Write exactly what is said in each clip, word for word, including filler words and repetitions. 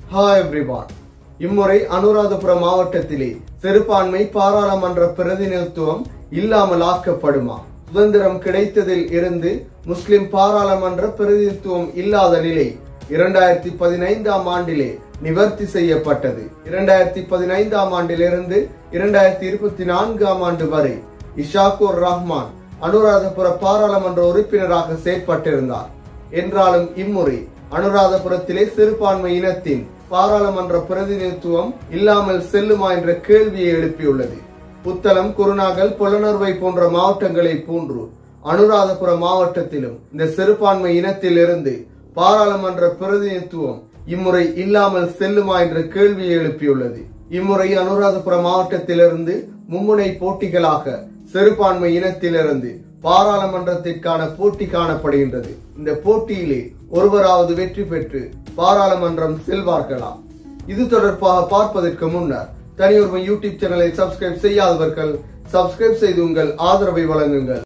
Hi everyone. இம்முறை அனுராதபுரம் மாவட்டத்திலே சிறுபான்மை பாராளுமன்ற பிரதிநிதித்துவம் இல்லாமல் ஆக்கப்படுமா? சுதந்திரம் கிடைத்ததில் இருந்து முஸ்லிம் பாராளுமன்ற பிரதிநிதித்துவம் இல்லாத நிலை இரண்டாயிரத்தி பதினைந்தாம் ஆண்டிலே நிவர்த்தி செய்யப்பட்டது. இரண்டாயிரத்தி பதினைந்தாம் ஆண்டிலிருந்து இரண்டாயிரத்தி இருபத்தி நான்காம் ஆண்டு வரை இஷாக்குர் ரஹ்மான் அனுராதபுர பாராளுமன்ற உறுப்பினராக செயற்பட்டிருந்தார். என்றாலும் இம்முறை அனுராதபுரத்திலே சிறுபான்மை இனத்தின் பாராளுமன்ற பிரதிநிதித்துவம் இல்லாமல் செல்லுமா என்ற கேள்வியை எழுப்பியுள்ளது. புத்தளம், குருநாகல், பொலனறுவை போன்ற மாவட்டங்களை போன்று அனுராதபுரம் மாவட்டத்திலும் இந்த சிறுபான்மை இனத்தில் இருந்து பாராளுமன்ற பிரதிநிதித்துவம் இம்முறை இல்லாமல் செல்லுமா என்ற கேள்வியை எழுப்பியுள்ளது. இம்முறை அனுராதபுரம் மாவட்டத்திலிருந்து மும்முனை போட்டிகளாக சிறுபான்மை இனத்திலிருந்து பாராளுமன்றத்திற்கான போட்டி காணப்படுகின்றது. இந்த போட்டியிலே ஒருவராவது வெற்றி பெற்று பாராளுமன்றம் செல்வார்களா? இது தொடர்பாக பார்ப்பதற்கு முன்னர் தனியொருமை யூடியூப் சேனலை சப்ஸ்கிரைப் செய்யாதவர்கள் சப்ஸ்கிரைப் செய்து உங்கள் ஆதரவை வழங்குங்கள்.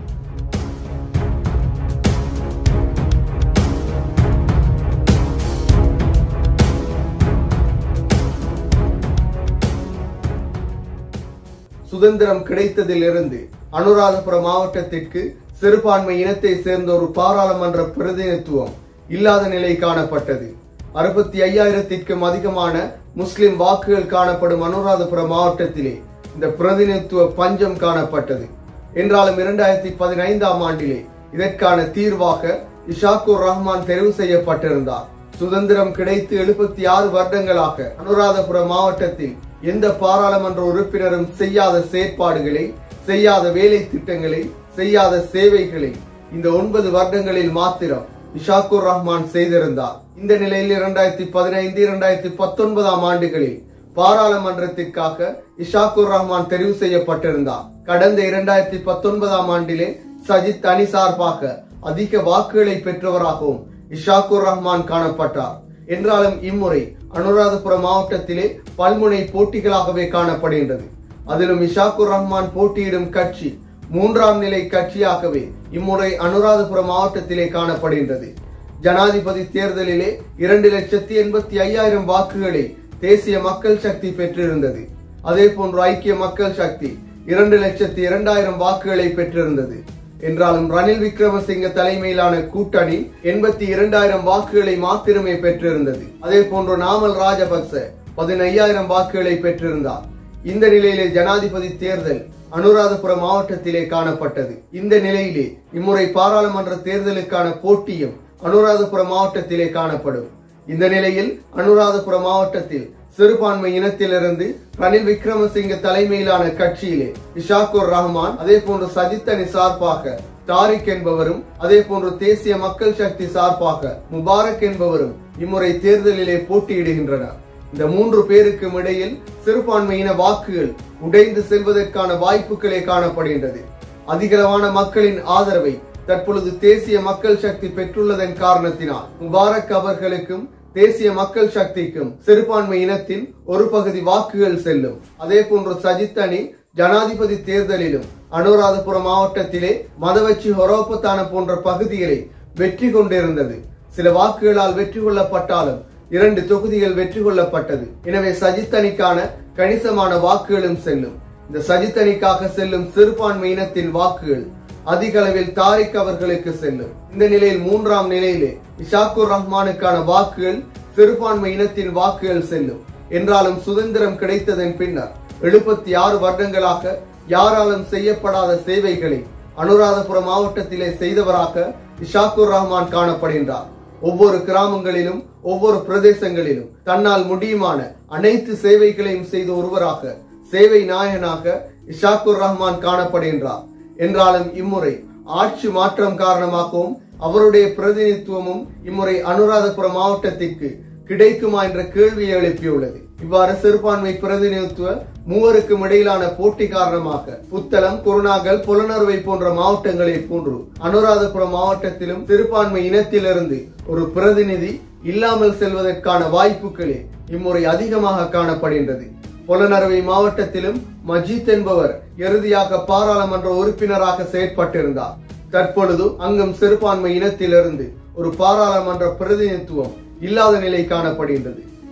சுதந்திரம் கிடைத்ததில் இருந்து அனுராதபுரம் மாவட்டத்திற்கு சிறுபான்மை இனத்தை சேர்ந்த ஒரு பாராளுமன்ற பிரதிநிதித்துவம் இல்லாத நிலை காணப்பட்டது. அறுபத்தி ஐயாயிரத்திற்கும் அதிகமான முஸ்லிம் வாக்குகள் காணப்படும் அனுராதபுரம் மாவட்டத்திலே இந்த பிரதிநிதித்துவ பஞ்சம் காணப்பட்டது. என்றாலும் இரண்டாயிரத்தி பதினைந்தாம் ஆண்டிலே இதற்கான தீர்வாக இஷாக்குர் ரஹ்மான் தெரிவு செய்யப்பட்டிருந்தார். சுதந்திரம் கிடைத்து எழுபத்தி ஆறு வருடங்களாக அனுராதபுரம் மாவட்டத்தில் எந்த பாராளுமன்ற உறுப்பினரும் செய்யாத செயற்பாடுகளை, செய்யாத வேலை திட்டங்களை, செய்யாத சேவைகளை இந்த ஒன்பது வருடங்களில் மாத்திரம் இஷாக்குர் ரஹ்மான் செய்திருந்தார். இந்த நிலையில் இரண்டாயிரத்தி பதினைந்து இரண்டாயிரத்தி பத்தொன்பதாம் ஆண்டுகளில் பாராளுமன்றத்திற்காக இஷாக்குர் ரஹ்மான் தெரிவு செய்யப்பட்டிருந்தார். கடந்த இரண்டாயிரத்தி பத்தொன்பதாம் ஆண்டிலே சஜித் அணி சார்பாக அதிக வாக்குகளை பெற்றவராகவும் இஷாக்குர் ரஹ்மான் காணப்பட்டார். என்றாலும் இம்முறை அனுராதபுரம் மாவட்டத்திலே பல்முனை போட்டிகளாகவே காணப்படுகின்றது. அதிலும் இஷாக்குர் ரஹ்மான் போட்டியிடும் கட்சி மூன்றாம் நிலை கட்சியாகவே இம்முறை அனுராதபுரம் மாவட்டத்திலே காணப்படுகின்றது. ஜனாதிபதி தேர்தலிலே இரண்டு லட்சத்தி எண்பத்தி ஐயாயிரம் வாக்குகளை தேசிய மக்கள் சக்தி பெற்றிருந்தது. அதே போன்று ஐக்கிய மக்கள் சக்தி இரண்டு லட்சத்தி இரண்டாயிரம் வாக்குகளை பெற்றிருந்தது. என்றாலும் ரணில் விக்ரமசிங்க தலைமையிலான கூட்டணி எண்பத்தி இரண்டாயிரம் வாக்குகளை மாத்திரமே பெற்றிருந்தது. அதே போன்று நாமல் ராஜபக்ச பதினையாயிரம் வாக்குகளை பெற்றிருந்தார். இந்த நிலையிலே ஜனாதிபதி தேர்தல் அனுராதபுரம் மாவட்டத்திலே காணப்பட்டது. இந்த நிலையிலே இம்முறை பாராளுமன்ற தேர்தலுக்கான போட்டியும் அனுராதபுரம் மாவட்டத்திலே காணப்படும். இந்த நிலையில் அனுராதபுரம் மாவட்டத்தில் சிறுபான்மை இனத்திலிருந்து ரணில் விக்ரமசிங்க தலைமையிலான கட்சியிலே இஷாக்குர் ரஹ்மான், அதே போன்று சஜித் அணி சார்பாக தாரிக் என்பவரும், அதே போன்று தேசிய மக்கள் சக்தி சார்பாக முபாரக் என்பவரும் இம்முறை தேர்தலிலே போட்டியிடுகின்றனர். இந்த மூன்று பேருக்கும் இடையில் சிறுபான்மையின வாக்குகள் உடைந்து செல்வதற்கான வாய்ப்புகளே காணப்படுகின்றது. அதிகளவான மக்களின் ஆதரவை தற்பொழுது தேசிய மக்கள் சக்தி பெற்றுள்ளதன் காரணத்தினால் முபாரக் அவர்களுக்கும் தேசிய மக்கள் சக்திக்கும் சிறுபான்மை இனத்தின் ஒரு பகுதி வாக்குகள் செல்லும். அதே போன்று சஜித் அணி ஜனாதிபதி தேர்தலிலும் அனுராதபுரம் மாவட்டத்திலே மதவச்சி ஹொரோபத்தான போன்ற பகுதிகளை வெற்றி கொண்டிருந்தது. சில வாக்குகளால் வெற்றி கொள்ளப்பட்டாலும் இரண்டு தொகுதிகள் வெற்றி கொள்ளப்பட்டது. எனவே சஜித் அணிக்கான கணிசமான வாக்குகளும் செல்லும். இந்த சஜித் அணிக்காக செல்லும் சிறுபான்மை இனத்தின் வாக்குகள் அதிக அளவில் தாரிக் அவர்களுக்கு செல்லும். இந்த நிலையில் மூன்றாம் நிலையிலே இஷாக்குர் ரஹ்மானுக்கான வாக்குகள் சிறுபான்மை இனத்தின் வாக்குகள் செல்லும். என்றாலும் சுதந்திரம் கிடைத்ததன் பின்னர் எழுபத்தி ஆறு வருடங்களாக யாராலும் செய்யப்படாத சேவைகளை அனுராதபுரம் மாவட்டத்திலே செய்தவராக இஷாக்குர் ரஹ்மான் காணப்படுகின்றார். ஒவ்வொரு கிராமங்களிலும் ஒவ்வொரு பிரதேசங்களிலும் தன்னால் முடியுமான அனைத்து சேவைகளையும் செய்த ஒருவராக, சேவை நாயகனாக இஷாக்குர் ரஹ்மான் காணப்படுகின்றார். என்றாலும் இம்முறை ஆட்சி மாற்றம் காரணமாகவும் அவருடைய பிரதிநிதித்துவமும் இம்முறை அனுராதபுரம் மாவட்டத்திற்கு கிடைக்குமா என்ற கேள்வியை எழுப்பியுள்ளது. இவ்வாறு சிறுபான்மை பிரதிநிதித்துவ மூவருக்கும் இடையிலான போட்டி காரணமாக புத்தளம், குருநாகல், பொலனறுவை போன்ற மாவட்டங்களை போன்று அனுராதபுரம் மாவட்டத்திலும் சிறுபான்மை இனத்திலிருந்து ஒரு பிரதிநிதி இல்லாமல் செல்வதற்கான வாய்ப்புகளே இம்முறை அதிகமாக காணப்படுகின்றது. பொலனறுவை மாவட்டத்திலும் மஜீத் என்பவர் இறுதியாக பாராளுமன்ற உறுப்பினராக செயற்பட்டிருந்தார். தற்பொழுது அங்கும் சிறுபான்மை இனத்திலிருந்து ஒரு பாராளுமன்ற பிரதிநிதித்துவம் இல்லாத நிலை காணப்படுகின்றது.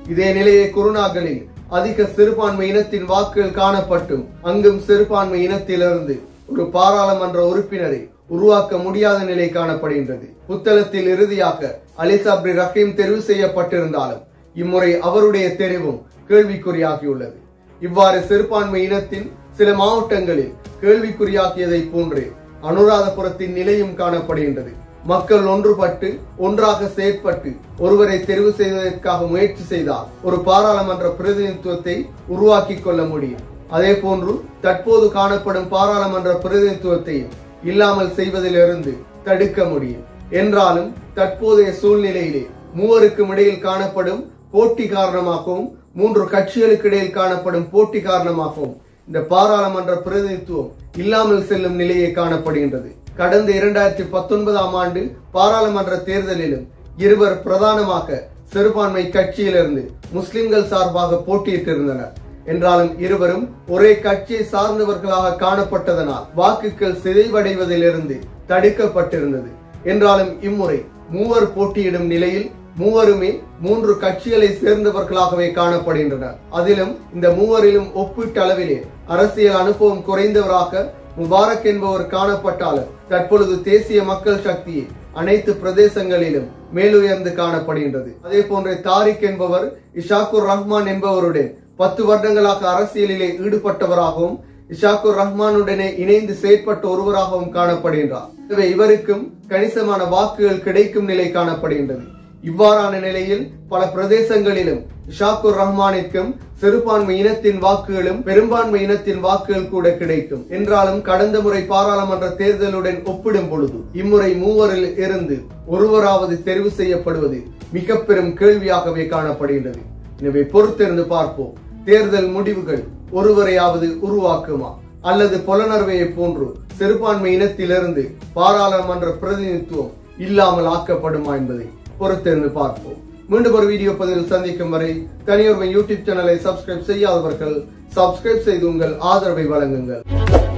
இதே நிலையை குருநாகலில் அதிக சிறுபான்மை இனத்தின் வாக்குகள் காணப்பட்டும் அங்கும் சிறுபான்மை இனத்திலிருந்து ஒரு பாராளுமன்ற உறுப்பினரை உருவாக்க முடியாத நிலை காணப்படுகின்றது. புத்தளத்தில் இறுதியாக அலி சப்ரி ரஹீம் தெரிவு செய்யப்பட்டிருந்தாலும் இம்முறை அவருடைய தெரிவும் கேள்விக்குறியாகியுள்ளது. இவ்வாறு சிறுபான்மை இனத்தின் சில மாவட்டங்களில் கேள்விக்குறியாகியதை போன்று அனுராதபுரத்தின் நிலையும் காணப்படுகின்றது. மக்கள் ஒன்றுபட்டு ஒன்றாக செயற்பட்டு ஒருவரை தெரிவு செய்வதற்காக முயற்சி செய்தால் ஒரு பாராளுமன்ற பிரதிநிதித்துவத்தை உருவாக்கி கொள்ள முடியும். அதே போன்று தற்போது காணப்படும் பாராளுமன்ற பிரதிநிதித்துவத்தையும் இல்லாமல் செய்வதிலிருந்து தடுக்க முடியும். என்றாலும் தற்போதைய சூழ்நிலையிலே மூவருக்கும் இடையில் காணப்படும் போட்டி காரணமாகவும் மூன்று கட்சிகளுக்கு இடையில் காணப்படும் போட்டி காரணமாகவும் இந்த பாராளுமன்ற பிரதிநிதித்துவம் இல்லாமல் செல்லும் நிலையை காணப்படுகின்றது. கடந்த இரண்டாயிரத்தி பத்தொன்பதாம் ஆண்டு பாராளுமன்ற தேர்தலிலும் இருவர் பிரதானமாக சிறுபான்மை கட்சியிலிருந்து முஸ்லிம்கள் சார்பாக போட்டியிட்டிருந்தனர். என்றாலும் இருவரும் ஒரே கட்சியை சார்ந்தவர்களாக காணப்பட்டதனால் வாக்குகள் சிதைவடைவதிலிருந்து தடுக்கப்பட்டிருந்தது. என்றாலும் இம்முறை மூவர் போட்டியிடும் நிலையில் மூவருமே மூன்று கட்சிகளை சேர்ந்தவர்களாகவே காணப்படுகின்றனர். அதிலும் இந்த மூவரிலும் ஒப்பீட்டு அளவிலே அரசியல் அனுபவம் குறைந்தவராக முபாரக் என்பவர் காணப்பட்டாலும் தற்பொழுது தேசிய மக்கள் சக்தியை அனைத்து பிரதேசங்களிலும் மேலுயர்ந்து காணப்படுகின்றது. அதே போன்ற தாரிக் என்பவர் இஷாக்குர் ரஹ்மான் என்பவருடன் பத்து வருடங்களாக அரசியலிலே ஈடுபட்டவராகவும் இஷாக்குர் ரஹ்மானுடனே இணைந்து செயற்பட்ட ஒருவராகவும் காணப்படுகின்றார். எனவே இவருக்கும் கணிசமான வாக்குகள் கிடைக்கும் நிலை காணப்படுகின்றது. இவ்வாறான நிலையில் பல பிரதேசங்களிலும் இஷாக்குர் ரஹ்மானிற்கும் சிறுபான்மை இனத்தின் வாக்குகளும் பெரும்பான்மை இனத்தின் வாக்குகள் கூட கிடைக்கும். என்றாலும் கடந்த முறை பாராளுமன்ற தேர்தலுடன் ஒப்பிடும் பொழுது இம்முறை மூவரில் இருந்து ஒருவராவது தெரிவு செய்யப்படுவது மிக பெரும் கேள்வியாகவே காணப்படுகின்றது. எனவே பொறுத்திருந்து பார்ப்போம். தேர்தல் முடிவுகள் ஒருவரையாவது உருவாக்குமா அல்லது புலனர்வையை போன்று சிறுபான்மை இனத்திலிருந்து பாராளுமன்ற பிரதிநிதித்துவம் இல்லாமல் ஆக்கப்படுமா என்பதை பொறுத்திருந்து பார்ப்போம். மீண்டும் ஒரு வீடியோ பதிவில் சந்திக்கும் வரை தனியொருவன் யூடியூப் சேனலை சப்ஸ்கிரைப் செய்யாதவர்கள் சப்ஸ்கிரைப் செய்து உங்கள் ஆதரவை வழங்குங்கள்.